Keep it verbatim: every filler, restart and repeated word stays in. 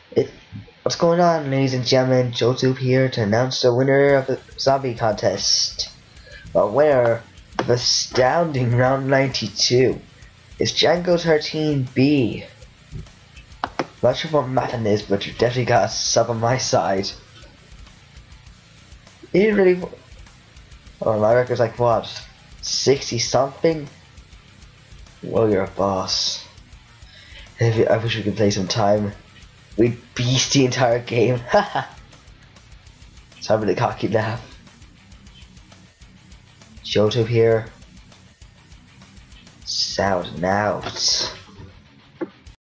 It, what's going on, ladies and gentlemen? Joseph here to announce the winner of the zombie contest. The winner of astounding round ninety-two is Django thirteen B. Not sure what Muffin is, but you definitely got a sub on my side. He didn't really. Oh, my record's like what? sixty something? Well, you're a boss. If you, I wish we could play some time. We beast the entire game. Haha. So I'm really cocky laugh. Joseph here. Sound and out.